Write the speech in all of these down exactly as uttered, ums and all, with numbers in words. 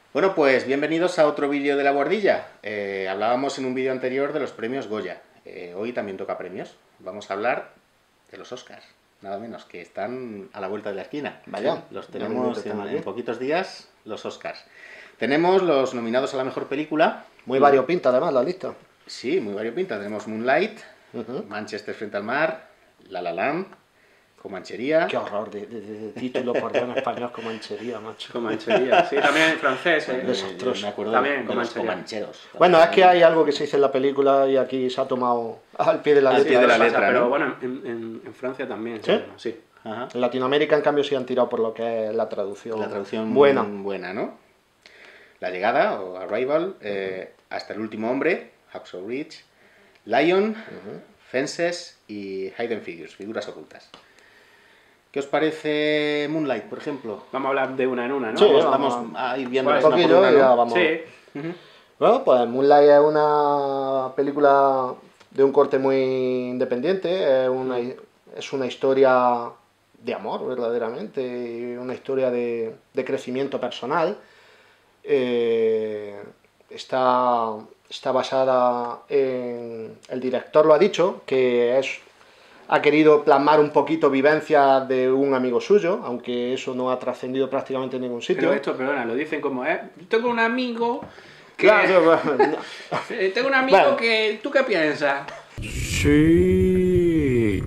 Bueno, pues bienvenidos a otro vídeo de La Guardilla. Eh, hablábamos en un vídeo anterior de los premios Goya. Eh, hoy también toca premios. Vamos a hablar de los Oscars, nada menos, que están a la vuelta de la esquina. Vaya, Sí, los no tenemos me en, aquí. en poquitos días, los Oscars. Tenemos los nominados a la mejor película. Muy y- variopinta además la lista. Sí, muy variopinta. Tenemos Moonlight, Ujú. Manchester frente al mar, La La Land, Comanchería. Qué horror de, de- de título por Dios en español, Comanchería, macho. Comanchería, sí, también en francés. ¿eh? Eh, Desastroso. me acuerdo También, de los Comanchería. comancheros. Bueno, es que hay algo que se dice en la película y aquí se ha tomado al pie de la Al pie letra. de la Pasa, letra, pero ¿no? bueno, en, en- en Francia también. ¿Sí? bueno, sí. Ajá. En Latinoamérica, en cambio, sí han tirado por lo que es la traducción. La traducción buena. buena, ¿no? La llegada, o Arrival, eh, Hasta el último hombre, Hacksaw Ridge, Lion, Fences y Hidden Figures, figuras ocultas. ¿Qué os parece Moonlight, por ejemplo? Vamos a hablar de una en una, ¿no? Sí, Vamos, vamos vamos a ir viendo Bueno, una un por poquillo una, y ya ¿no? vamos. Sí, Ujú. Bueno, pues Moonlight es una película de un corte muy independiente, es una, es una historia de amor, verdaderamente, y una historia de, de crecimiento personal. Eh, está, está basada en... El director lo ha dicho, que es, ha querido plasmar un poquito vivencias de un amigo suyo, aunque eso no ha trascendido prácticamente en ningún sitio. pero esto, perdona, lo dicen como, ¿eh? Tengo un amigo que... Claro, bueno, Eh, Tengo un amigo Bueno. que... ¿Tú qué piensas? Sí,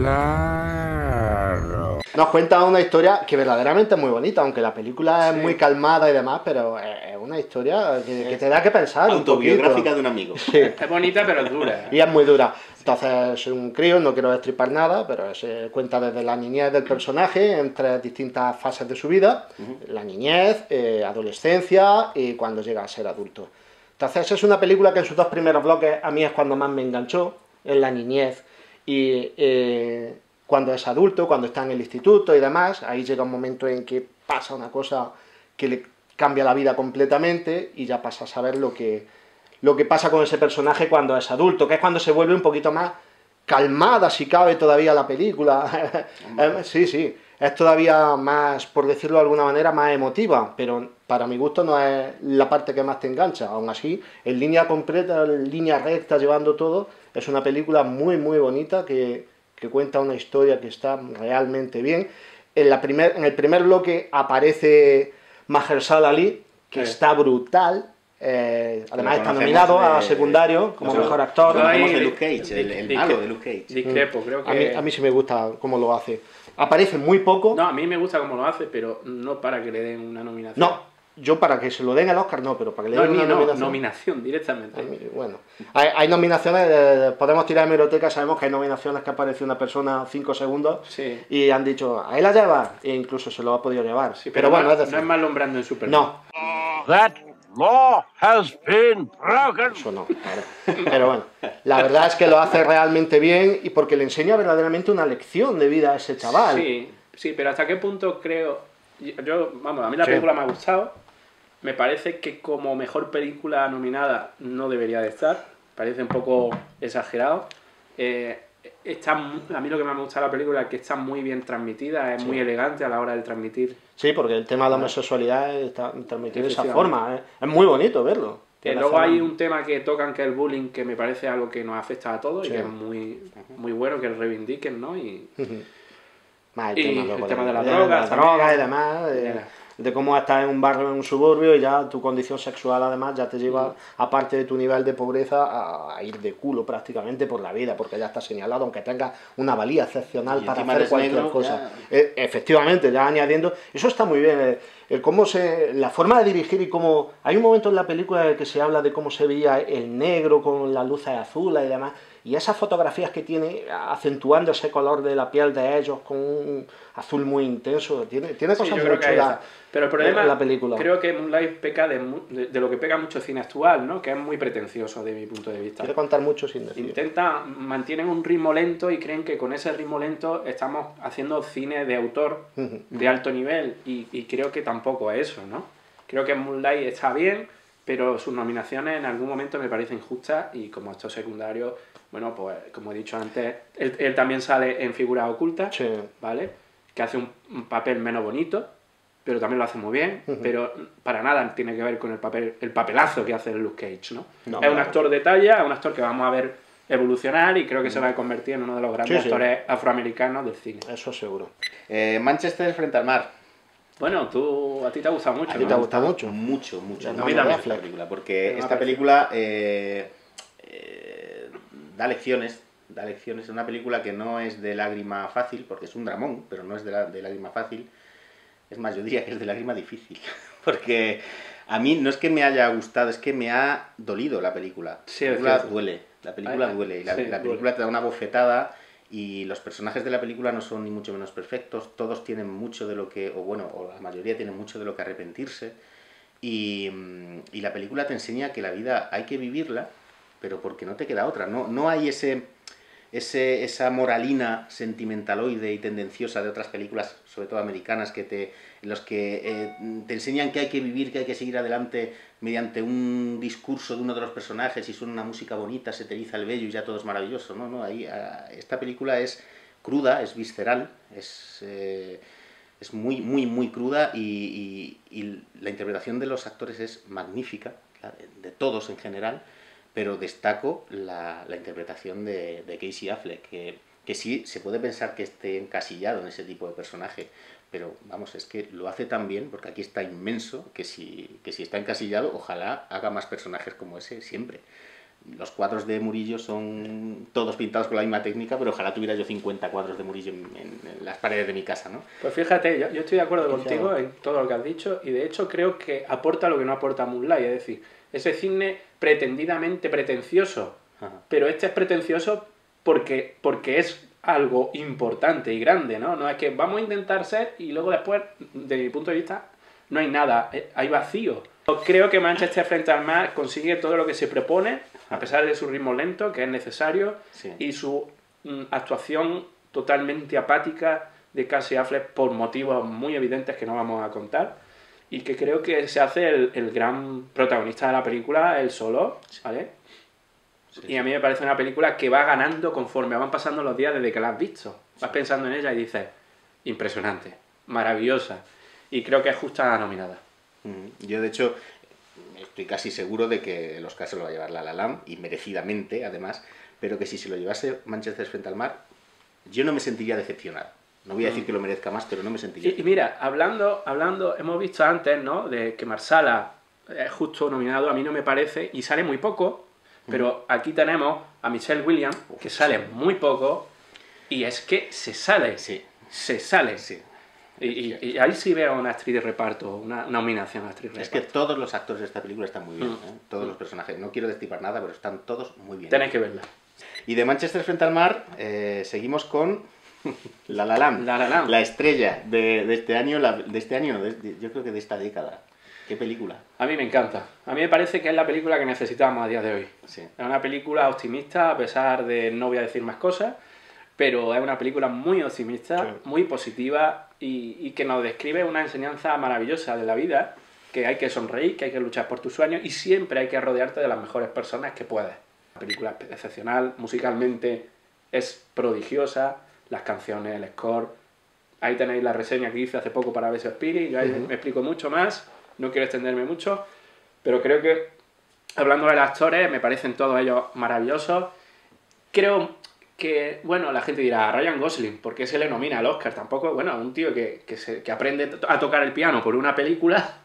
claro. nos cuenta una historia que verdaderamente es muy bonita, aunque la película es Sí. muy calmada y demás, pero es una historia que, que te da que pensar un Autobiográfica poquito. de un amigo. Sí, Es bonita, pero es dura. y es muy dura. Entonces es un crío, no quiero destripar nada, pero se cuenta desde la niñez del personaje en tres distintas fases de su vida, la niñez, eh, adolescencia y cuando llega a ser adulto. Entonces es una película que en sus dos primeros bloques a mí es cuando más me enganchó, en la niñez y eh, cuando es adulto, cuando está en el instituto y demás, ahí llega un momento en que pasa una cosa que le cambia la vida completamente y ya pasa a saber lo que, lo que pasa con ese personaje cuando es adulto, que es cuando se vuelve un poquito más calmada, si cabe, todavía la película. Eh, sí, sí, es todavía más, por decirlo de alguna manera, más emotiva, pero para mi gusto no es la parte que más te engancha. Aún así, en línea completa, en línea recta, llevando todo, es una película muy, muy bonita que, que cuenta una historia que está realmente bien. En, la primer, en el primer bloque aparece Mahershala Ali, que Sí. está brutal. Eh, además Lo está conocemos nominado a de- secundario como lo- mejor actor. lo Yo conocemos ahí- de Luke Cage, el, el di- malo di- de Luke Cage. Discrepo, creo que... A mí, a mí sí me gusta cómo lo hace. Aparece muy poco. No, a mí me gusta cómo lo hace, pero no para que le den una nominación. No, yo para que se lo den el Oscar no, pero para que le No, a den mí una no, nominación. nominación directamente. A mí, bueno, hay, hay nominaciones, eh, podemos tirar de hemeroteca, sabemos que hay nominaciones que aparece una persona cinco segundos Sí. y han dicho, ahí la lleva, e incluso se lo ha podido llevar. Sí, pero, pero, bueno, no, es decir, no es Marlon Brando en Superman. no, That law has been broken. eso no, claro. Pero bueno, la verdad es que lo hace realmente bien y porque le enseña verdaderamente una lección de vida a ese chaval. Sí, sí, pero hasta qué punto creo... Yo, yo- vamos, a mí la Sí. película me ha gustado. Me parece que como mejor película nominada no debería de estar. Parece un poco exagerado. Eh, está, mu- a mí lo que más me gusta de la película es que está muy bien transmitida, es muy elegante a la hora de transmitir. Sí, porque el tema de la homosexualidad está transmitido de esa Efectivamente. forma. ¿eh? Es muy bonito verlo. Que Tiene luego esa- hay un tema que tocan que es el bullying, que me parece algo que nos afecta a todos Sí. y que es muy, muy bueno que lo reivindiquen, ¿no? Y, Más el Y tema, el luego tema de las de drogas las también. drogas y demás, de, Yeah. de cómo estás en un barrio, en un suburbio y ya tu condición sexual además ya te lleva, aparte de tu nivel de pobreza, a, a ir de culo prácticamente por la vida, porque ya está señalado, aunque tengas una valía excepcional Y para encima hacer eres cualquier negro, cosa. Eh, efectivamente, ya añadiendo, eso está muy bien, el, el cómo se, la forma de dirigir y cómo, hay un momento en la película en el que se habla de cómo se veía el negro con las luces azules y demás, y esas fotografías que tiene acentuando ese color de la piel de ellos con un azul muy intenso, tiene, tiene Sí, cosas yo muy creo que hay chulas esa. Pero el problema, en la película. creo que Moonlight peca de, mu- de, de lo que pega mucho cine actual, ¿no? Que es muy pretencioso de mi punto de vista. Quiere contar mucho sin decir. Intenta, mantienen un ritmo lento y creen que con ese ritmo lento estamos haciendo cine de autor de alto nivel y, y creo que tampoco es eso, ¿no? Creo que Moonlight está bien, pero sus nominaciones en algún momento me parecen injustas y como estos secundarios, bueno, pues como he dicho antes, él, él también sale en Figuras Ocultas, Sí. ¿vale? Que hace un, un papel menos bonito, pero también lo hace muy bien, Uh-huh. pero para nada tiene que ver con el papel, el papelazo que hace Luke Cage, ¿no? No, es un claro. actor de talla, es un actor que vamos a ver evolucionar y creo que se va a convertir en uno de los grandes Sí, sí. actores afroamericanos del cine. Eso seguro. Eh, Manchester frente al mar. Bueno, tú, a ti te ha gustado mucho, A ti ¿no? te ha gustado mucho. Mucho, mucho. A mucho mí esta también. película, porque Me ha esta parecido. película eh, eh, da lecciones, da lecciones. Es una película que no es de lágrima fácil, porque es un dramón, pero no es de, la, de lágrima fácil. Es más, yo diría que es de lágrima difícil, porque a mí no es que me haya gustado, es que me ha dolido la película. Sí, la es película cierto. duele, la película Ay, duele, y la, sí, la duele. película te da una bofetada. Y los personajes de la película no son ni mucho menos perfectos, todos tienen mucho de lo que, o bueno, o la mayoría tienen mucho de lo que arrepentirse. Y, y la película te enseña que la vida hay que vivirla, pero porque no te queda otra. No, no hay ese, ese, esa moralina sentimentaloide y tendenciosa de otras películas, sobre todo americanas, que te, en los que eh, te enseñan que hay que vivir, que hay que seguir adelante mediante un discurso de uno de los personajes y suena una música bonita, se te eriza el vello y ya todo es maravilloso. No, no, ahí, a, esta película es cruda, es visceral, es, eh, es muy, muy, muy cruda y, y, y la interpretación de los actores es magnífica, la de, de todos en general, pero destaco la, la interpretación de, de Casey Affleck, que, que sí se puede pensar que esté encasillado en ese tipo de personaje, pero vamos, es que lo hace tan bien, porque aquí está inmenso, que si, que si está encasillado, ojalá haga más personajes como ese siempre. Los cuadros de Murillo son todos pintados con la misma técnica, pero ojalá tuviera yo cincuenta cuadros de Murillo en, en, en las paredes de mi casa, ¿no? Pues fíjate, yo, yo estoy de acuerdo Sí, contigo claro. en todo lo que has dicho y de hecho creo que aporta lo que no aporta Moonlight, es decir, ese cine pretendidamente pretencioso, Ajá. pero este es pretencioso porque, porque es algo importante y grande, ¿no? No es que vamos a intentar ser y luego después, desde mi punto de vista, no hay nada, eh, hay vacío. Creo que Manchester frente al mar consigue todo lo que se propone, a pesar de su ritmo lento, que es necesario, Sí. y su mm, actuación totalmente apática de Casey Affleck por motivos muy evidentes que no vamos a contar, y que creo que se hace el, el gran protagonista de la película, él solo, ¿vale? Sí, Y a mí me parece una película que va ganando conforme van pasando los días desde que la has visto. Vas pensando en ella y dices, impresionante, maravillosa, y creo que es justa la nominada. Mm, Yo, de hecho, estoy casi seguro de que el Oscar se lo va a llevar La La Land, y merecidamente, además, pero que si se lo llevase Manchester frente al mar, yo no me sentiría decepcionado. No voy a decir que lo merezca más, pero no me sentiría Y, y mira, hablando, hablando, hemos visto antes, ¿no?, de que Marsala es justo nominado, a mí no me parece, y sale muy poco, pero aquí tenemos a Michelle Williams, que sale muy poco, y es que se sale, Sí, se sale. sí. Y, y- y ahí sí veo una actriz de reparto, una nominación a actriz de Es que reparto. todos los actores de esta película están muy bien, Mm. ¿eh? Todos los personajes. No quiero destripar nada, pero están todos muy bien. Tenéis que verla. Y de Manchester frente al mar, eh, seguimos con La La Land. La La Land. La estrella de, de este año, la- de este año, no, de- de- yo creo que de esta década. ¿Qué película? A mí me encanta. A mí me parece que es la película que necesitamos a día de hoy. Sí. Es una película optimista, a pesar de no voy a decir más cosas, pero es una película muy optimista, Sí. muy positiva y, y que nos describe una enseñanza maravillosa de la vida, que hay que sonreír, que hay que luchar por tus sueños y siempre hay que rodearte de las mejores personas que puedes. La película es excepcional, musicalmente es prodigiosa, las canciones, el score. Ahí tenéis la reseña que hice hace poco para Best Spirit, yo ahí Ujú. me explico mucho más, no quiero extenderme mucho, pero creo que, hablando de los actores, me parecen todos ellos maravillosos. Creo que, bueno, la gente dirá, Ryan Gosling, ¿por qué se le nomina al Oscar? Tampoco, bueno, un tío que, que, se, que aprende a tocar el piano por una película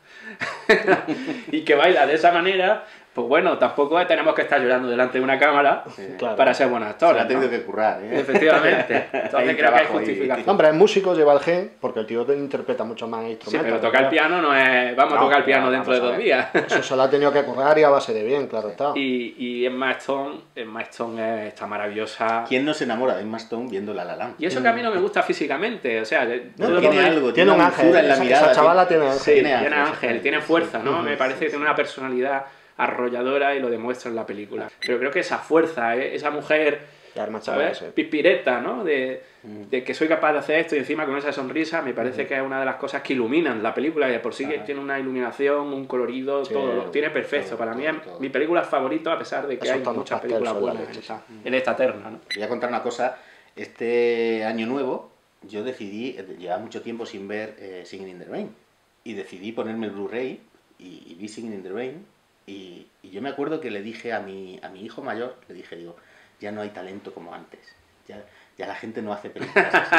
y que baila de esa manera, pues bueno, tampoco tenemos que estar llorando delante de una cámara Claro. para ser buenos Se actores, la ha tenido ¿no? que currar, ¿eh? Efectivamente. Entonces Hay creo que hay trabajo ahí. justificación. Hombre, es músico, lleva el gen, porque el tío te interpreta mucho más Sí, instrumentos. pero tocar el piano no es... Vamos No, a tocar el piano no, dentro de vamos a dos ver. días. Eso se lo ha tenido que currar y a base de bien, claro está. Y, y Emma Stone, Emma Stone es- está maravillosa. ¿Quién no se enamora de Emma Stone viendo La La Land? Y eso que a mí no me gusta físicamente, o sea... de- No, todo tiene lo que- algo, Tiene un una ángel, dulzura en la esa, mirada. esa chavala tiene ángel. Sí, Tiene tiene ángel, ángel, exactamente. tiene fuerza, ¿no? Ujú, Me parece sí, que tiene sí. una personalidad arrolladora y lo demuestra en la película. Pero creo que esa fuerza, ¿eh? Esa mujer, Ya, arma chaval, ¿sabes? sí. Pispireta, ¿no? De, Mm. de que soy capaz de hacer esto y encima con esa sonrisa, me parece que es una de las cosas que iluminan la película y de por sí que Ajá. tiene una iluminación, un colorido, Sí, todo, lo tiene perfecto. todo, Para mí todo, es todo. mi película favorita, a pesar de que Esos hay tonos muchas pastel películas son la buenas en leche, esta, sí. en esta terna, ¿no? Voy a contar una cosa. Este año nuevo, yo decidí, llevaba mucho tiempo sin ver eh, Singing in the Rain. y decidí ponerme el Blu-ray y, y vi Singing in the Rain. Y, y yo me acuerdo que le dije a mi, a mi hijo mayor, le dije, digo, ya no hay talento como antes. Ya, ya la gente no hace películas así.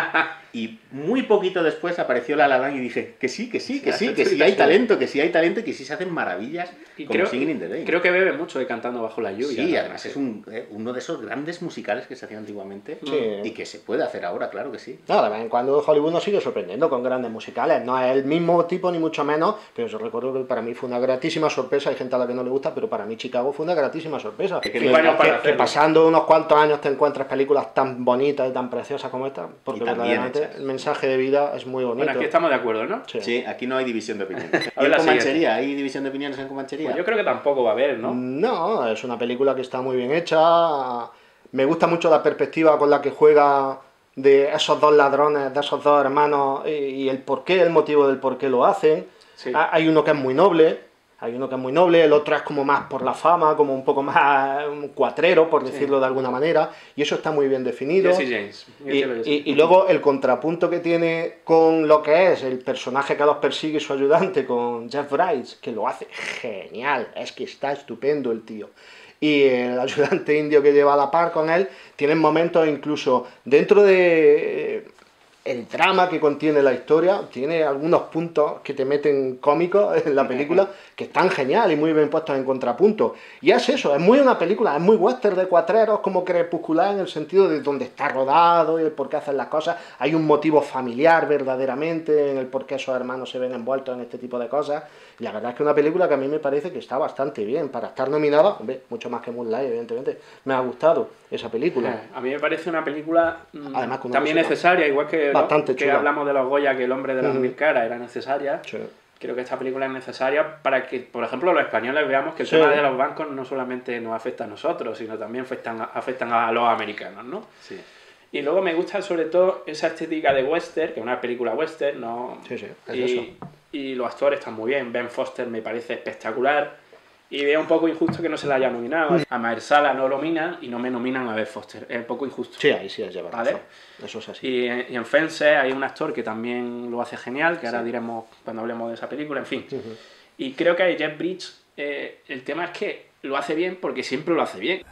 Y muy poquito después apareció La La Land y dije que sí, que sí, que sí, que sí hay talento, que sí hay talento y que sí se hacen maravillas y como creo, Singing in the Rain. Creo que bebe mucho de Cantando bajo la lluvia. Sí, ¿no? además es un, eh, uno de esos grandes musicales que se hacían antiguamente Sí. y que se puede hacer ahora, claro que sí. No, de vez en cuando Hollywood nos sigue sorprendiendo con grandes musicales. No es el mismo tipo ni mucho menos, pero yo recuerdo que para mí fue una gratísima sorpresa. Hay gente a la que no le gusta, pero para mí Chicago fue una gratísima sorpresa. Que, Que, Cinco años para que, que hacerlo. pasando unos cuantos años te encuentras películas tan bonitas y tan preciosas como esta, porque Y tan bien verdaderamente hechas. el mensaje de vida es muy bonito. Bueno, aquí estamos de acuerdo, ¿no? Sí. Sí, aquí no hay división de opiniones. A ¿Y ver en la Comanchería? siguiente. ¿Hay división de opiniones en Comanchería? Pues yo creo que tampoco va a haber, ¿no? No, es una película que está muy bien hecha. Me gusta mucho la perspectiva con la que juega de esos dos ladrones, de esos dos hermanos, y, y el porqué, el motivo del por qué lo hacen. Sí. Ha- Hay uno que es muy noble, hay uno que es muy noble, el otro es como más por la fama, como un poco más un cuatrero, por decirlo de alguna manera, y eso está muy bien definido. Jesse James. Y, y- y luego el contrapunto que tiene con lo que es el personaje que los persigue y su ayudante, con Jeff Bridges, que lo hace genial, es que está estupendo el tío. Y el ayudante indio que lleva a la par con él, tienen momentos incluso dentro de eh, el drama que contiene la historia, tiene algunos puntos que te meten cómicos en la película, que están genial y muy bien puestos en contrapunto. Y es eso, es muy una película, es muy western de cuatreros, como crepuscular en el sentido de dónde está rodado y el por qué hacen las cosas. Hay un motivo familiar verdaderamente en el por qué esos hermanos se ven envueltos en este tipo de cosas. Y la verdad es que es una película que a mí me parece que está bastante bien. Para estar nominada, hombre, mucho más que Moonlight, evidentemente, me ha gustado esa película. Eh, A mí me parece una película mm, Además, con una también música necesaria, igual que, ¿no? bastante que chula. hablamos de los Goya, que El hombre de las Ujú. mil caras era necesaria. Sí. Creo que esta película es necesaria para que, por ejemplo, los españoles veamos que el Sí. tema de los bancos no solamente nos afecta a nosotros, sino también afectan, afectan a los americanos, ¿no? Sí. Y luego me gusta sobre todo esa estética de western, que es una película western, ¿no? Sí, sí, es y, eso. y los actores están muy bien. Ben Foster me parece espectacular. Y veo un poco injusto que no se la haya nominado. A Mahershala no lo nominan y no me nominan a Ben Foster. Es un poco injusto. Sí, ahí sí es llevar ¿Vale? razón. Eso es así. Y, en- y en Fences hay un actor que también lo hace genial, que ahora Sí. diremos cuando hablemos de esa película, en fin. Ujú. Y creo que Jeff Bridges, eh, el tema es que lo hace bien porque siempre lo hace bien.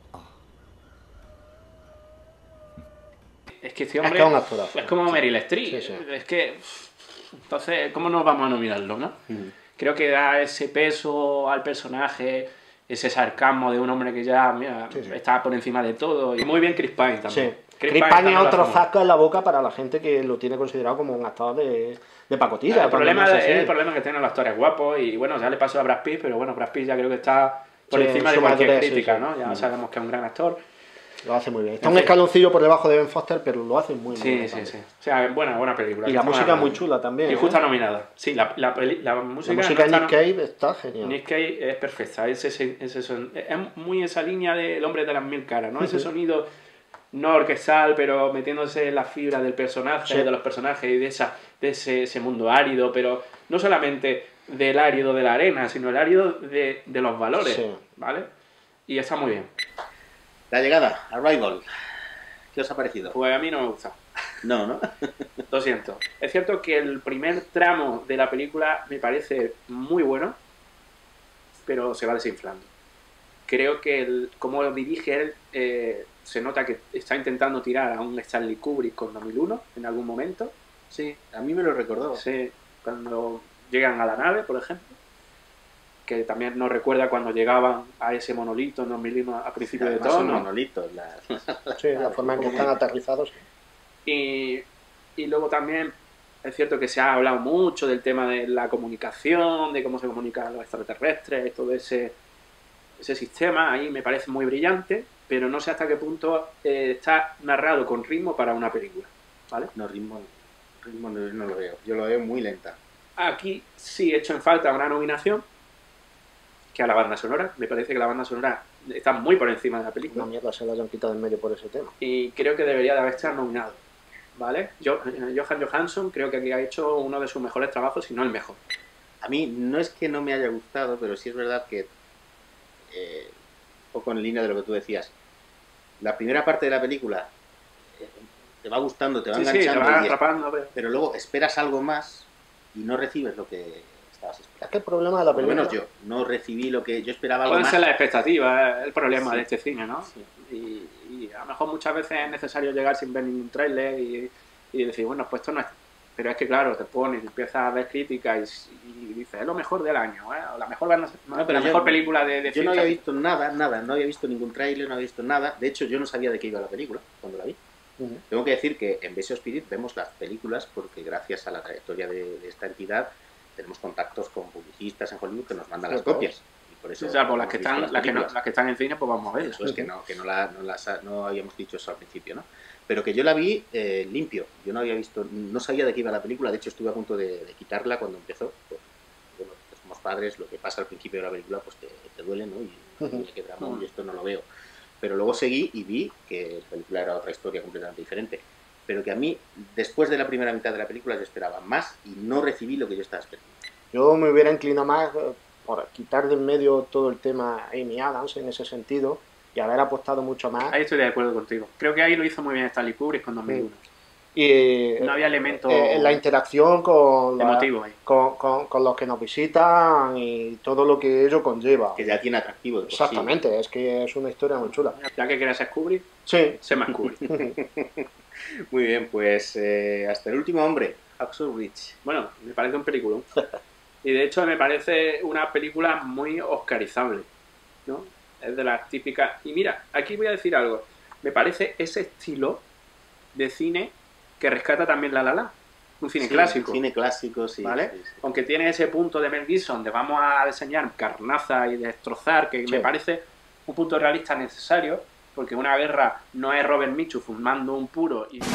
Es que este Es hombre que es un actorazo. es como Meryl Streep. Sí, sí. Es que, entonces, ¿cómo no vamos a nominarlo, no? Ujú. Creo que da ese peso al personaje, ese sarcasmo de un hombre que ya mira, Sí, sí. está por encima de todo. Y muy bien Chris Pine Sí. también. Chris Pine Pine también es lo otro hace muy bien. zasco en la boca para la gente que lo tiene considerado como un actor de, de pacotilla. El cuando problema no es es así. el problema que tienen los actores guapos y bueno, ya le pasó a Brad Pitt, pero bueno, Brad Pitt ya creo que está por Sí, encima de su cualquier madurez, sí, crítica, sí. ¿no? Ya sabemos que es un gran actor. Lo hace muy bien. Está En un fin. escaloncillo por debajo de Ben Foster, pero lo hace muy, muy Sí, bien. sí, también. sí. O sea, buena, buena película. Y que la estamos música es muy hablando. chula también. Y ¿eh? justa nominada. Sí, la, la, peli- la música, La música de no Nick está no- Cave está genial. Nick Cave es perfecta. Es, ese, ese son- es muy esa línea del hombre de las mil caras, ¿no? Ese sonido no orquestal, pero metiéndose en la fibra del personaje, Sí. de los personajes y de, esa, de ese, ese mundo árido, pero no solamente del árido de la arena, sino el árido de, de los valores, Sí. ¿vale? Y está muy bien. La llegada, Arrival. ¿Qué os ha parecido? Pues a mí no me gusta. No, ¿no? Lo siento. Es cierto que el primer tramo de la película me parece muy bueno, pero se va desinflando. Creo que el, como lo dirige él, eh, se nota que está intentando tirar a un Stanley Kubrick con dos mil uno en algún momento. Sí, a mí me lo recordó. Sí, cuando llegan a la nave, por ejemplo, que también nos recuerda cuando llegaban a ese monolito en dos mil uno a principio de Además todo, son ¿no? monolitos. La... Sí, la forma en que están aterrizados. Y, y luego también es cierto que se ha hablado mucho del tema de la comunicación, de cómo se comunican los extraterrestres, todo ese, ese sistema, ahí me parece muy brillante, pero no sé hasta qué punto eh, está narrado con ritmo para una película, ¿vale? No, ritmo, ritmo no, no lo veo. Yo lo veo muy lenta. Aquí sí he hecho en falta una nominación, que a la banda sonora, me parece que la banda sonora está muy por encima de la película. Una mierda se la hayan quitado en medio por ese tema. Y creo que debería de haber estado nominado, ¿vale? Yo, eh, Johan Johansson creo que aquí ha hecho uno de sus mejores trabajos, si no el mejor. A mí no es que no me haya gustado, pero sí es verdad que, eh, un poco en línea de lo que tú decías, la primera parte de la película eh, te va gustando, te va Sí, sí, te enganchando, va y- atrapando, pero... pero luego esperas algo más y no recibes lo que estabas esperando. Es que el problema de la Por lo película... menos yo, no recibí lo que yo esperaba algo Pueden más. ser las expectativas, es el problema Sí. de este cine, ¿no? Sí. Y, y a lo mejor muchas veces es necesario llegar sin ver ningún tráiler y, y decir, bueno, pues esto no es... Pero es que claro, te pones y empiezas a ver críticas y, y dices, es lo mejor del año, ¿eh? O la mejor, banda- No, pero la yo- mejor película de, de Yo no ciencia había visto nada, nada, no había visto ningún tráiler, no había visto nada. De hecho, yo no sabía de qué iba la película cuando la vi. Ujú. Tengo que decir que en Besio Spirit vemos las películas porque gracias a la trayectoria de, de esta entidad tenemos contactos con publicistas en Hollywood que nos mandan las Claro. copias. Y por eso O sea, por las hemos que, visto están, las, que no- películas. las que están en cine, pues vamos a ver. Eso es que no, que no, la, no, las, no habíamos dicho eso al principio, ¿no? Pero que yo la vi eh, limpio. Yo no había visto, no sabía de qué iba la película. De hecho, estuve a punto de, de quitarla cuando empezó. Pues, bueno, pues somos padres, lo que pasa al principio de la película pues te, te duele, ¿no? Y Ujú. mira qué drama, y esto no lo veo. Pero luego seguí y vi que la película era otra historia completamente diferente. Pero que a mí, después de la primera mitad de la película, yo esperaba más y no recibí lo que yo estaba esperando. Yo me hubiera inclinado más eh, por quitar de en medio todo el tema Amy Adams en ese sentido y haber apostado mucho más. Ahí estoy de acuerdo contigo. Creo que ahí lo hizo muy bien Stanley Kubrick con dos mil uno. Y No había elementos eh, la interacción con, la- emotivos ahí. con, con- con los que nos visitan y todo lo que ello conlleva. Que ya tiene atractivo de por sí. Exactamente, es que es una historia muy chula. Ya que quieres ser Kubrick, Sí, sé más Kubrick. Muy bien, pues eh, hasta el último hombre, Hacksaw Ridge. Bueno, me parece un peliculón. Y de hecho me parece una película muy oscarizable, ¿no? Es de las típicas... Y mira, aquí voy a decir algo. Me parece ese estilo de cine que rescata también La La Land. Un cine Sí, clásico, Cine clásico, sí. ¿vale? sí, sí. Aunque tiene ese punto de Mel Gibson de vamos a diseñar carnaza y destrozar, que Sí. me parece un punto realista necesario, porque una guerra no es Robert Mitchum fumando un puro y...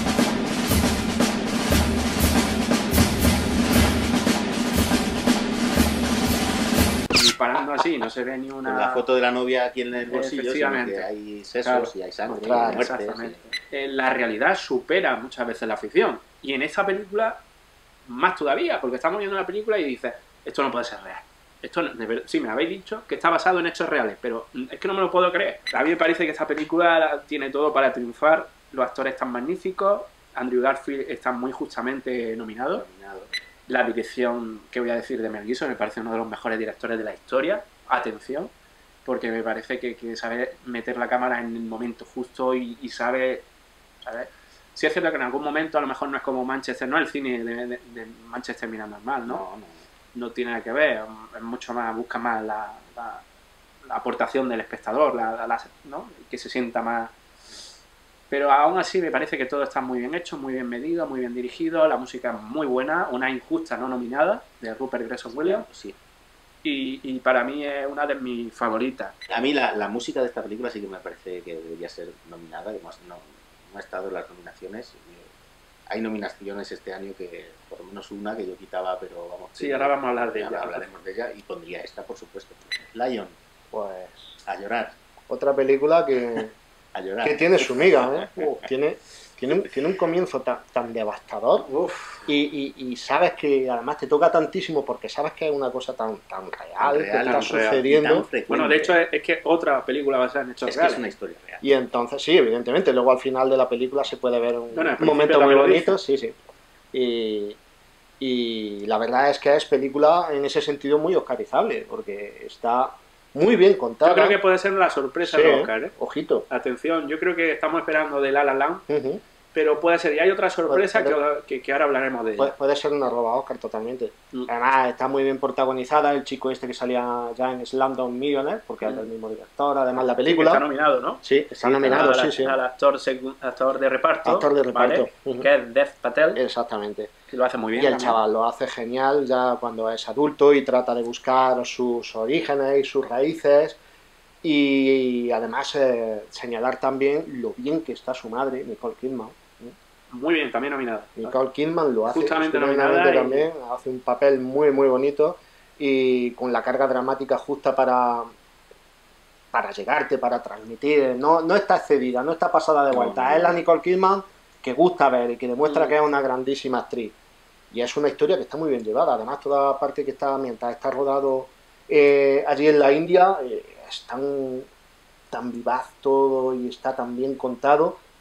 disparando así, no se ve ni una... Con la foto de la novia aquí en el bolsillo, sino Efectivamente. que hay sesos Claro. y hay sangre, Claro, y muertes. Exactamente. y- Eh, La realidad supera muchas veces la ficción. Y en esta película, más todavía, porque estamos viendo la película y dices, esto no puede ser real. Esto no- de ver- sí, me habéis dicho que está basado en hechos reales, pero mm, es que no me lo puedo creer. A mí me parece que esta película tiene todo para triunfar. Los actores están magníficos. Andrew Garfield está muy justamente nominado. Dominado. La dirección, que voy a decir, de Mel Gibson, me parece uno de los mejores directores de la historia. Atención, porque me parece que, que sabe meter la cámara en el momento justo y, y sabe, sabe... Sí es cierto que en algún momento a lo mejor no es como Manchester, no el cine de, de- de Manchester mirando al mal, ¿no? No, no. No tiene nada que ver, es mucho más, busca más la, la- la aportación del espectador, la, la- la- ¿no? Que se sienta más... Pero aún así me parece que todo está muy bien hecho, muy bien medido, muy bien dirigido, la música es muy buena, una injusta no nominada, de Rupert Gregson Williams, Sí. y, y para mí es una de mis favoritas. A mí la, la música de esta película sí que me parece que debería ser nominada, además no, no ha estado en las nominaciones. Hay nominaciones este año que, por lo menos una que yo quitaba, pero vamos. Sí, que- ahora vamos a hablar de ahora ella. hablaremos de ella y pondría esta, por supuesto. Lion, pues a llorar, otra película que, a llorar. que tiene su miga, ¿eh? Tiene, tiene, un, tiene un comienzo tan, tan devastador Uf, y, y, y sabes que además te toca tantísimo porque sabes que es una cosa tan, tan real, que Real, está tan real y Y tan sucediendo. frecuente. bueno, de hecho es, es que otra película basada en hechos es que reales. es una historia real. Y entonces, sí, evidentemente, luego al final de la película se puede ver un, Bueno, al un momento principio muy también lo bonito, sí, sí. Y, y la verdad es que es película en ese sentido muy oscarizable, porque está muy bien contada. Yo creo que puede ser la sorpresa Sí, de Oscar, ¿eh? ojito. Atención, yo creo que estamos esperando de La La Land, Ujú. pero puede ser. Y hay otra sorpresa Puede- que, que, que ahora hablaremos de ella. Puede, puede ser una roba Oscar totalmente. Mm. Además, está muy bien protagonizada el chico este que salía ya en Slumdog Millionaire, porque es Mm. del mismo director, además la Sí, que película. está nominado, ¿no? Sí, está nominado, Al- sí, sí. Al actor, secu- actor de reparto. Actor de reparto, ¿vale? ujú. Que es Dev Patel, Exactamente. que lo hace muy bien. Y el también. chaval lo hace genial ya cuando es adulto y trata de buscar sus orígenes y sus raíces. Y además eh, señalar también lo bien que está su madre, Nicole Kidman. Muy bien, también nominado. Nicole Kidman lo hace Justamente estupendamente nominada y- también, hace un papel muy muy bonito y con la carga dramática justa para, para llegarte, para transmitir. No, no está excedida, no está pasada de No, vuelta. no, Es la no. Nicole Kidman que gusta ver y que demuestra Mm. que es una grandísima actriz. Y es una historia que está muy bien llevada. Además, toda la parte que está, mientras está rodado eh, allí en la India, eh, es tan, tan vivaz todo y está tan bien contado.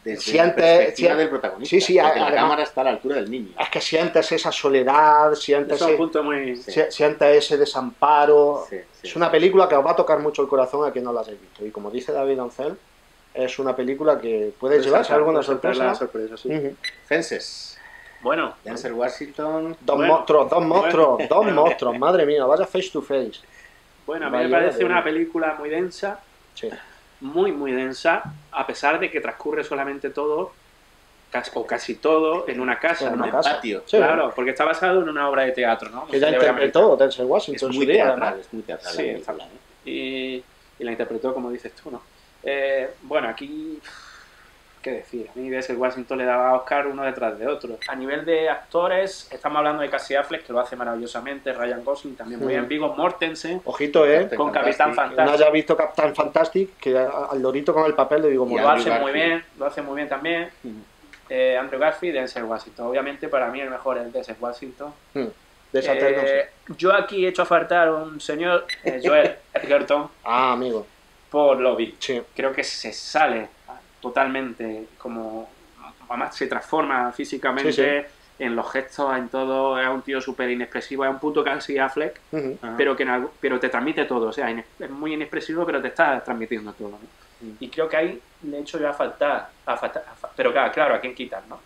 desde sientes, la perspectiva sientes, del protagonista. sí, sí, porque además, la cámara está a la altura del niño. Es que sientes esa soledad, sientes, Eso es un ese, punto muy... Sí. si- sientes ese desamparo. Sí, sí, es una sí. película que os va a tocar mucho el corazón a quien no la hayáis visto. Y como dice David Ancel, es una película que puede llevarse saltar- alguna puede saltar sorpresa. la sorpresa, sí. Ujú. Fences. Bueno, Denzel Washington. Dos Bueno, monstruos, dos monstruos, bueno. dos monstruos, madre mía, vaya face to face. bueno, a mí me Vaya parece de- una película muy densa, Sí. muy, muy densa, a pesar de que transcurre solamente todo, cas- o casi todo, en una casa, En ¿no? una casa. patio. Sí, Claro, porque está basado en una obra de teatro, ¿no? que ya Célebre interpretó Denzel Es Washington en muy su día, teatral, además. es muy teatral. Sí, la película, está- ¿eh? y, y la interpretó como dices tú, ¿no? Eh, bueno, aquí, ¿qué decir? A mí Denzel Washington le daba a Oscar uno detrás de otro. A nivel de actores, estamos hablando de Casey Affleck, que lo hace maravillosamente, Ryan Gosling también muy Mm. bien, Viggo Mortensen, Ojito, eh. Captain con Capitán Fantastic. Que no Fantástico. haya visto Captain Fantastic, que a- al Dorito con el papel le digo, Y muy Lo Andrew hace muy Garfield. bien, lo hace muy bien también. Ujú. Eh, Andrew Garfield y Denzel Washington. Obviamente para mí el mejor es Denzel Washington. Hmm, de esa terna, Eh, yo aquí he hecho a faltar a un señor, eh, Joel Edgerton, Ah, amigo. por Lobby. Sí. Creo que se sale totalmente, como además se transforma físicamente Sí, sí. en los gestos, en todo. Es un tío súper inexpresivo, es un puto casi Affleck, Ujú. Ajá. pero que en algo- pero te transmite todo, o sea, ine- es muy inexpresivo, pero te está transmitiendo todo, ¿no? Mm. Y creo que ahí le he hecho yo a faltar, a faltar- a fa- pero claro, claro, a quién quitar, ¿no?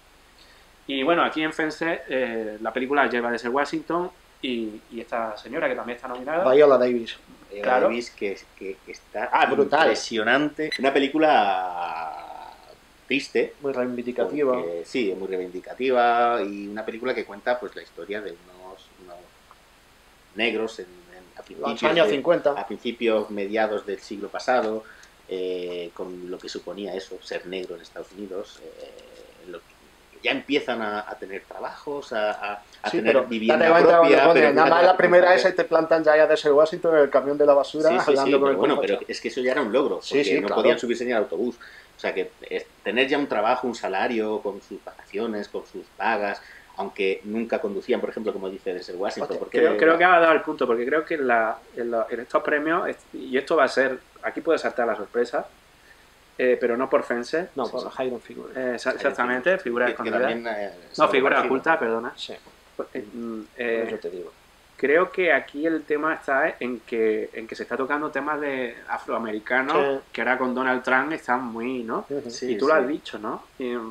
Y bueno, aquí en Fences eh, la película lleva de ser Washington y, y esta señora que también está nominada. Viola Davis. Viola Claro. Davis, que, que está Ah, brutal. impresionante. Una película triste. Muy reivindicativa. porque, sí, muy reivindicativa y una película que cuenta pues la historia de unos, unos negros en, en- a Los principios años de- cincuenta. a principios mediados del siglo pasado, eh, con lo que suponía eso, ser negro en Estados Unidos, eh, lo que ya empiezan a, a tener trabajos, a, a, a Sí, tener pero vivienda date cuenta propia. cuando pones, pero nada más fíjate la primera circunstancia- esa y te plantan ya de ser Washington en el camión de la basura Sí, sí, hablando sí, con pero el bueno, compacho. pero es que eso ya era un logro, Sí, porque sí, no claro. podían subirse ni al autobús. O sea, que es- tener ya un trabajo, un salario, con sus vacaciones, con sus pagas, aunque nunca conducían, por ejemplo, como dice Denzel Washington. Hostia, Porque Creo, creo que ha dado el punto, porque creo que en, la- en la- en estos premios, es- y esto va a ser, aquí puede saltar la sorpresa, eh, pero no por Fences, No, sí, por sí. Hayden Figure. Eh, exa- exactamente, figura que- que escondida. también, eh, se No, lo figura imagino. oculta, perdona. Sí, Eh, mm, por eh, eso te digo. creo que aquí el tema está en que, en que se está tocando temas de afroamericanos, Sí. que ahora con Donald Trump están muy, ¿no? Ujú. Sí, y tú sí. lo has dicho, ¿no? Y, mm,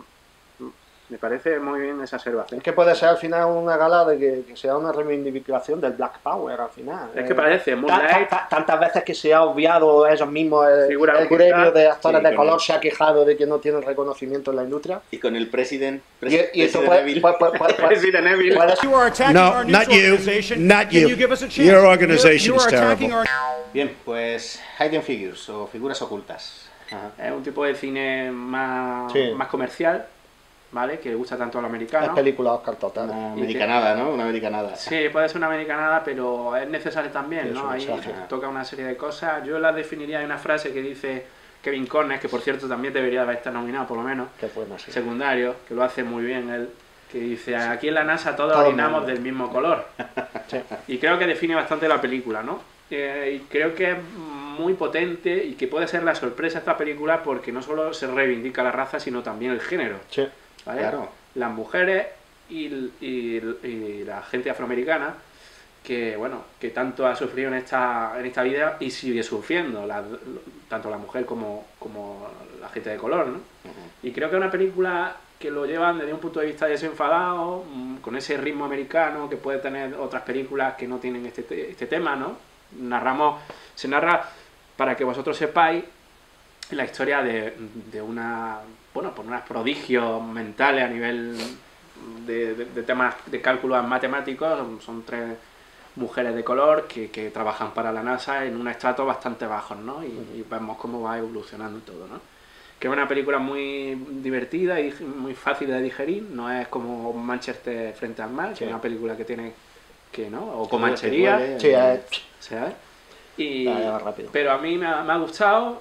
me parece muy bien esa observación. Es que puede ser al final una gala de que, que sea una reivindicación del Black Power al final. Es que Eh, parece, ta- Moonlight, ta- ta- tantas veces que se ha obviado ellos mismos, el, Figura el oculta. gremio de actores Sí, de con color el- se ha quejado de que no tienen reconocimiento en la industria. Y con el president, Y, y esto President puede, Evil. puede- puede- puede- puede- Resident Evil. puede- You are attacking No, our news not you. organization. Not Can you. you give us a chance? Your organization You is are attacking terrible. our Bien, pues Hidden Figures o figuras ocultas. Ajá. Es un tipo de cine más, Sí. más comercial, ¿vale? Que le gusta tanto a los es americanos. película Oscar total. Una Y que- americanada, ¿no? Una americanada. Sí, puede ser una americanada, pero es necesario también, Sí, es ¿no? un Ahí mensaje. toca una serie de cosas. Yo las definiría en una frase que dice Kevin Conner, que por cierto también debería haber estado nominado por lo menos, Qué buena, sí. secundario, que lo hace muy bien él, que dice, aquí en la NASA todos Todo orinamos mundo. del mismo color. Sí. Y creo que define bastante la película, ¿no? Eh, y creo que es muy potente y que puede ser la sorpresa esta película porque no solo se reivindica la raza, sino también el género, Sí. ¿vale? Claro. Las mujeres y, y- y la gente afroamericana que, bueno, que tanto ha sufrido en esta, en esta vida y sigue sufriendo, la- tanto la mujer como, como la gente de color, ¿no? Ujú. Y creo que es una película que lo llevan desde un punto de vista desenfadado, mm, con ese ritmo americano que puede tener otras películas que no tienen este, te- este tema, ¿no? Narramos, se narra, para que vosotros sepáis, la historia de, de una, bueno, por unos prodigios mentales a nivel de, de- de temas de cálculos matemáticos. Son, son tres mujeres de color que, que trabajan para la NASA en un estrato bastante bajo, ¿no? Y, y vemos cómo va evolucionando todo, ¿no? Que es una película muy divertida y muy fácil de digerir, no es como Manchester frente al mar, que Sí. es una película que tiene que, ¿no? O Que Comanchería, duele, Sí, es- ¿sabes? Y, Ya, ya va rápido. pero a mí me ha, me ha gustado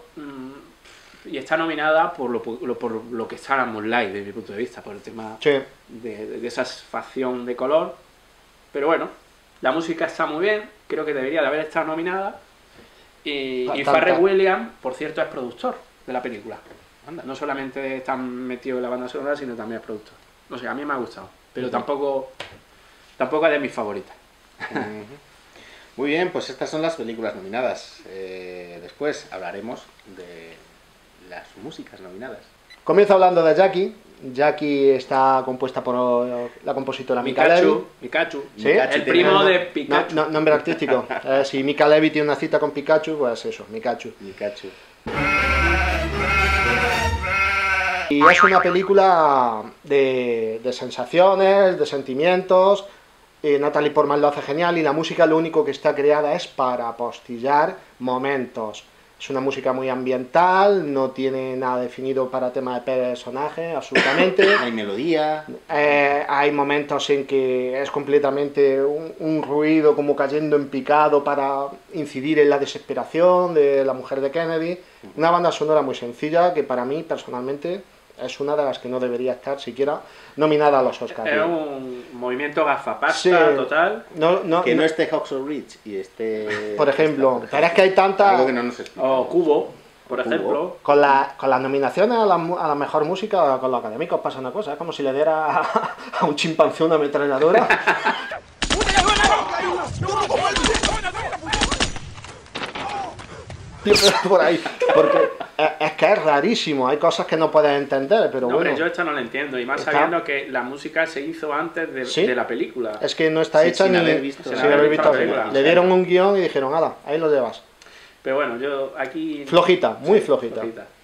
mm, y está nominada por lo, por, por lo que está en Moonlight, desde mi punto de vista, por el tema sí. de, de esa facción de color. Pero bueno, la música está muy bien, creo que debería de haber estado nominada. Y, y Bastante. Pharrell Williams, por cierto, es productor de la película. Anda. No solamente están metidos en la banda sonora, sino también es productor. No sé, a mí me ha gustado, pero tampoco, tampoco es de mis favoritas. Muy bien, pues estas son las películas nominadas. Eh, después hablaremos de las músicas nominadas. Comienzo hablando de Jackie. Jackie está compuesta por la compositora Mika Levi. Pikachu, Pikachu, ¿Sí? el primo No, de no, Pikachu. no, nombre artístico. Eh, si Mika Levi tiene una cita con Pikachu, pues eso, Mikachu. Pikachu. Y es una película de, de sensaciones, de sentimientos. Eh, Natalie Portman lo hace genial y la música lo único que está creada es para apostillar momentos. Es una música muy ambiental, no tiene nada definido para tema de personaje, absolutamente. Hay melodía. Eh, hay momentos en que es completamente un, un ruido como cayendo en picado para incidir en la desesperación de la mujer de Kennedy. Una banda sonora muy sencilla que para mí personalmente es una de las que no debería estar siquiera nominada a los Oscars. Es un movimiento gafapasta Sí. total. No, no, Que no no- esté Hacksaw Ridge y esté... por ejemplo, pero es que hay tantas... Algo que no nos explica. O Cubo, por Cubo. ejemplo. Con, la, con las nominaciones a la, mu- a la mejor música, con los académicos pasa una cosa, es como si le diera a, a un chimpancé una ametralladora. Por ahí, porque es, es que es rarísimo, hay cosas que no puedes entender, pero No, bueno, hombre, yo esta no la entiendo, y más Está- sabiendo que la música se hizo antes de, ¿Sí? de la película. es que no está Sí, hecha sin ni haber visto- sin sin haber haber visto visto la la película. película. Le dieron un guión y dijeron, ala, ahí lo llevas. Pero bueno, yo aquí... Flojita, muy flojita.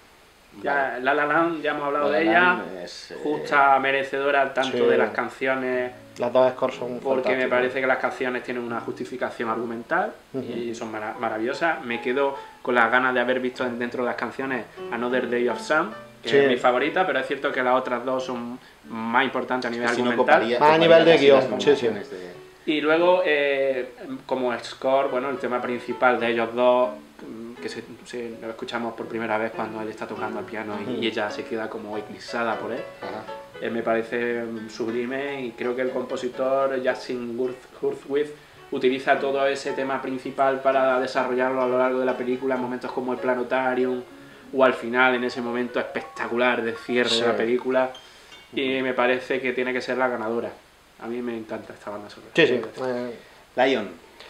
Ya, La La Land, ya hemos hablado La La de ella, Land es, eh, justa, merecedora tanto sí. de las canciones, Las dos scores son porque me fantásticas. parece que las canciones tienen una justificación argumental y son mara- maravillosas. Me quedo con las ganas de haber visto dentro de las canciones Another Day of Sun, que Sí. es mi favorita, pero es cierto que las otras dos son más importantes a nivel Si no argumental. coparía- Más a coparía nivel de casi guión, las sí, sí. nominaciones de- Y luego, eh, como score, bueno, el tema principal de ellos dos, mm, que se, se- lo escuchamos por primera vez cuando él está tocando el piano y, y ella se queda como eclipsada por él. Ajá. Eh, me parece mm, sublime y creo que el compositor Justin Hurth- Hurwitz utiliza todo ese tema principal para desarrollarlo a lo largo de la película en momentos como el Planetarium o al final, en ese momento espectacular de cierre Sí. de la película, y me parece que tiene que ser la ganadora. A mí me encanta esta banda sonora. Sí, sí. eh, Lion.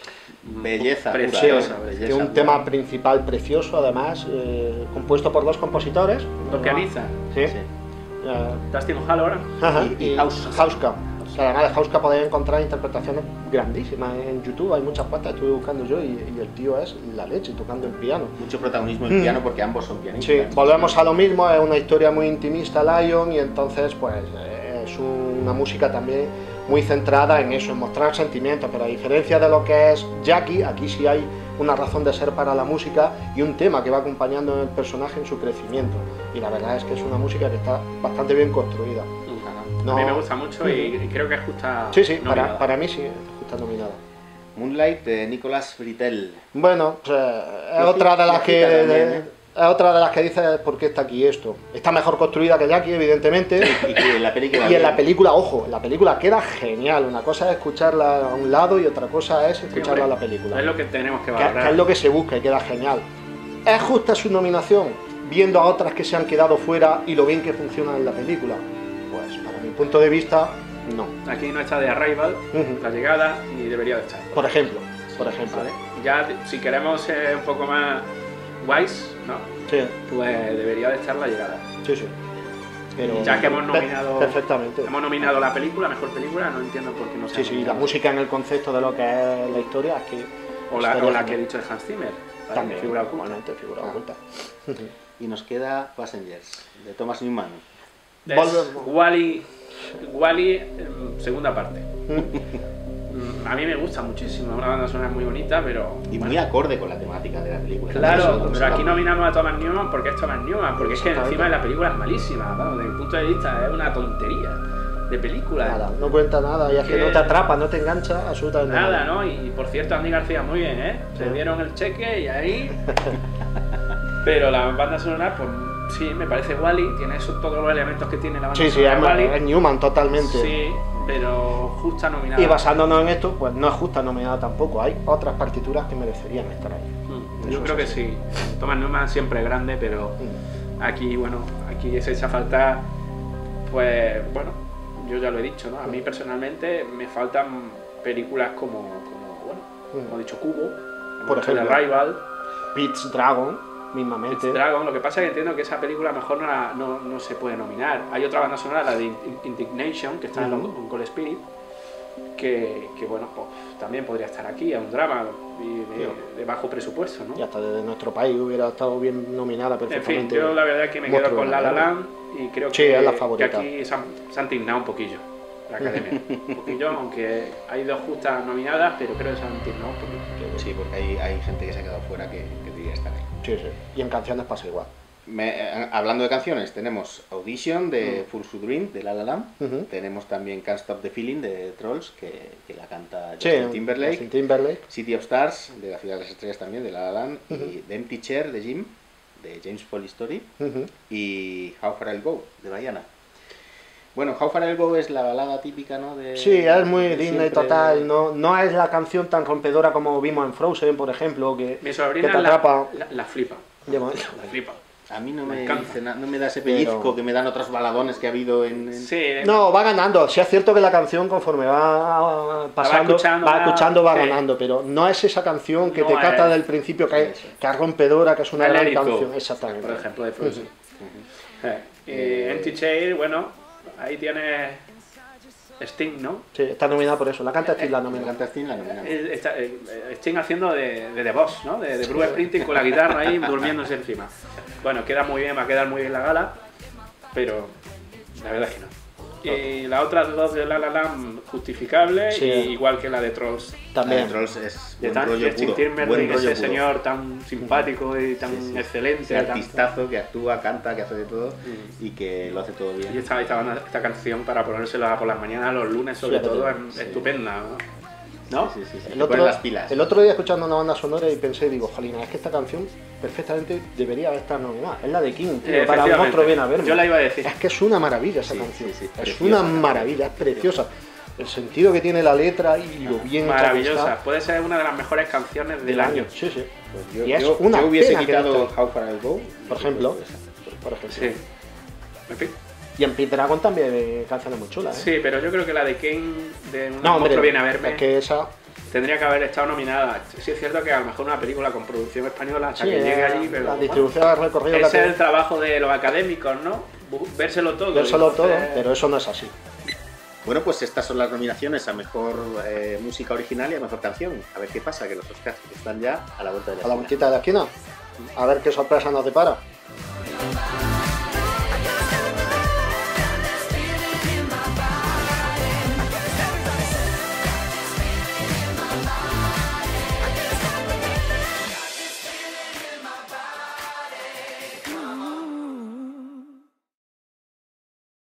Belleza. pura, Preciosa, ¿eh? tiene un pura. tema principal precioso, además, eh, compuesto por dos compositores. Los pianistas, Sí. Sí. Eh, Dustin Holloway. ajá, Y- y y Hauska. Hauska. Que además de Hauska podéis encontrar interpretaciones grandísimas en YouTube, hay muchas cuantas, estuve buscando yo y, y el tío es la leche tocando el piano. Mucho protagonismo en Mm. piano porque ambos son pianistas. Sí, volvemos a lo mismo, es una historia muy intimista Lion y entonces pues eh, es una música también muy centrada en eso, en mostrar sentimientos, pero a diferencia de lo que es Jackie, aquí sí hay una razón de ser para la música y un tema que va acompañando al personaje en su crecimiento. Y la verdad es que es una música que está bastante bien construida. Ajá. A mí me gusta mucho y y creo que es justa. Sí, sí, para, nominada. para mí sí, está nominada. Moonlight de Nicolas Fritel. Bueno, pues, eh, es Flojita- otra de las que flojita también, ¿eh? es otra de las que dices por qué está aquí esto. Está mejor construida que Jackie, evidentemente. Y que en la película. Y en la película, ojo, en la película queda genial. Una cosa es escucharla a un lado y otra cosa es Sí, escucharla hombre, a la película. Es lo que tenemos que Que, valorar. que es lo que se busca y queda genial. ¿Es justa su nominación viendo a otras que se han quedado fuera y lo bien que funcionan en la película? Pues para mi punto de vista, no. Aquí no está de Arrival, Ujú. la llegada, y debería de estar. Por ejemplo, por ejemplo. ¿Vale? Ya, si queremos ser un poco más wise, ¿no? Sí, Pues debería de estar la llegada. sí, sí. Pero, Ya que hemos per- nominado- Perfectamente. Hemos nominado la película, mejor película, no entiendo por qué no se Sí, ha sí, la nominado. música en el concepto de lo que es la historia es que... O la, estaría o la que he genial. dicho de Hans Zimmer. ¿vale? También, Figura oculta. igualmente, figura Ah. oculta. Y nos queda Passengers de Thomas Newman. Es Volvemos. Wall-E, Wall-E, em, segunda parte. Mm, A mí me gusta muchísimo, es una banda sonora muy bonita, pero... Y bueno, muy acorde con la temática de la película. Claro, Eso, pero aquí nominamos a Thomas Newman porque es Thomas Newman, porque es que Exactamente. encima la película es malísima, vamos, desde mi punto de vista es una tontería de película. Nada, no cuenta nada y es que Que- no te atrapa, no te engancha absolutamente Nada, ¿no? Y por cierto, Andy García muy bien, ¿eh? Se Sí. dieron el cheque y ahí... Pero la banda sonora, pues sí, me parece Wall-E, tiene eso, todos los elementos que tiene la banda Sí, sí, sonora es, de Wall-E. es Newman totalmente. Sí, pero justa nominada. Y basándonos en esto, pues no es justa nominada tampoco. Hay otras partituras que merecerían estar ahí. Mm, Eso Yo es creo que así. sí. Thomas Newman siempre es grande, pero Mm. aquí, bueno, aquí se echa a faltar, pues, bueno, yo ya lo he dicho, ¿no? A mí personalmente me faltan películas como, como bueno, como he dicho, Kubo, Por hemos hecho ejemplo. Arrival, Pete's Dragon, mismamente. It's Dragon. Lo que pasa es que entiendo que esa película a lo mejor no, la- no, no se puede nominar. Hay otra banda sonora, la de In- Indignation, que está en Ujú. On Call Spirit, que, que bueno, pues también podría estar aquí, es un drama y de, de bajo presupuesto, ¿no? Y hasta desde nuestro país hubiera estado bien nominada En fin, perfectamente. yo la verdad es que me Monstruo quedo con de La La Navidad. Land y creo Sí, que, es la que favorita. aquí se han, se han tignado un poquillo, la academia. Un poquillo, aunque hay dos justas nominadas, pero creo que se han tignado un poquillo. Sí, porque hay, hay gente que se ha quedado fuera que, que debería estar ahí. Sí, sí. Y en canciones pasa igual. Me- eh, hablando de canciones, tenemos Audition de Fools Who Dream de La La Land. Ujú. Tenemos también Can't Stop the Feeling de Trolls, que, que la canta Sí, Justin Timberlake. Justin Timberlake. City of Stars de La Ciudad de las Estrellas también de La La Land. Ujú. Y The Empty Chair de Jim de James Foley Story. Ujú. Y How Far I'll Go de Diana. Bueno, How Far I'll Go es la balada típica, ¿no? De, Sí, es muy de digna y siempre. total. No, no es la canción tan rompedora como vimos en Frozen, por ejemplo, que, Mi que sobrina te la, atrapa. la, la flipa, De momento. la flipa. A mí no Me me, encanta. dice na- no me da ese pellizco Pero- que me dan otros baladones que ha habido en... en- Sí, No, va ganando. Sí es cierto que la canción conforme va pasando, escuchando, va va- escuchando, va sí. ganando, pero no es esa canción que No te cata es. desde el principio, que, es, Eso. que es rompedora, que es una Let gran It Go, canción. Exactamente. por ejemplo, de Frozen. Eh, y Empty Chair, bueno, ahí tienes Sting, ¿no? Sí, está nominada por eso. La canta Steve, la Me nomina. encanta Sting, la nominamos. Eh, está- eh, Sting haciendo de, de The Boss, ¿no? De, de Bruce Springsteen con la guitarra ahí durmiéndose encima. Bueno, queda muy bien, va a quedar muy bien la gala, pero la verdad es que no. Y las otras dos de La La Land justificables, Sí. y igual que la de Trolls. También. La de Trolls es De buen tan, rollo Justin puro. Timberlake, Buen rollo ese puro. señor tan simpático y tan Sí, sí. excelente. Ese tan- artistazo que actúa, canta, que hace de todo Mm. y que lo hace todo Y bien. esta, esta, banda- esta canción para ponérsela por las mañanas, los lunes sobre Sí, todo, sí. es estupenda, ¿no? Sí, sí, sí, sí. El Te otro, ponen las pilas. el otro día escuchando una banda sonora y pensé, digo, jolina, es que esta canción perfectamente debería estar nominada. Es la de King, tío, Eh, para un efectivamente. monstruo viene a verme. Yo la iba a decir. Es que es una maravilla esa Sí, canción. sí, sí, es preciosa una canción. maravilla, es preciosa. El sentido que tiene la letra y lo bien hecha que Maravillosa. está. Puede ser una de las mejores canciones del año. Sí, sí. Pues yo, Y es yo- una yo hubiese pena que quitado no esté. How Far I'll Go. Por ejemplo. Esa. Por ejemplo. Sí. En fin. Y en Pete Dragon también hay canciones muy chulas, ¿eh? Sí, pero yo creo que la de Kane de Un No, hombre, monstruo viene a verme es que esa... tendría que haber estado nominada. Sí es cierto que a lo mejor una película con producción española hasta Sí, que llegue la- allí, pero la bueno, distribución ha recorrido la ese es el que... trabajo de los académicos, ¿no? Bu- Vérselo todo. Vérselo todo, Entonces, pero eso no es así. Bueno, pues estas son las nominaciones a mejor eh, música original y a mejor canción. A ver qué pasa, que los Oscars están ya a la vuelta de la A la esquina. vueltita de la esquina. A ver qué sorpresa nos depara.